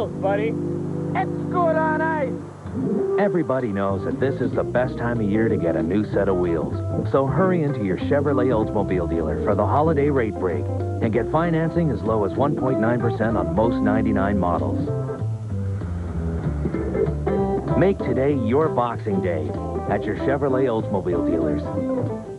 wheels, buddy. It's good on ice. Everybody knows that this is the best time of year to get a new set of wheels. So hurry into your Chevrolet Oldsmobile dealer for the holiday rate break and get financing as low as 1.9% on most 99 models. Make today your Boxing Day at your Chevrolet Oldsmobile dealers.